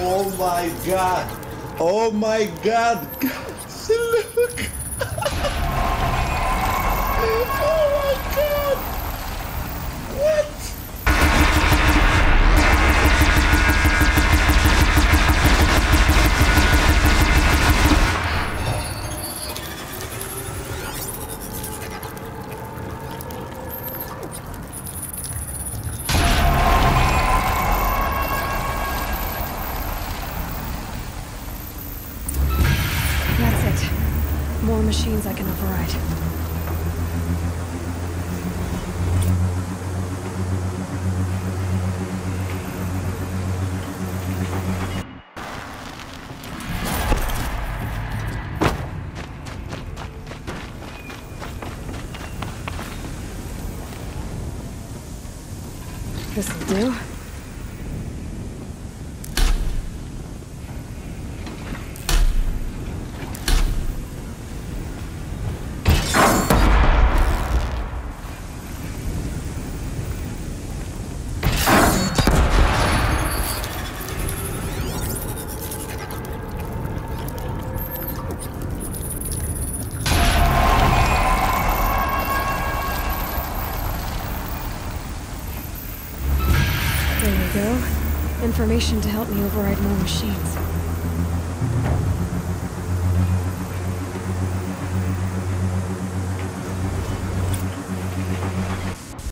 Oh my god! Oh my god! Look! Oh my god! What? That's it. More machines I can override. This'll do. There we go. Information to help me override more machines.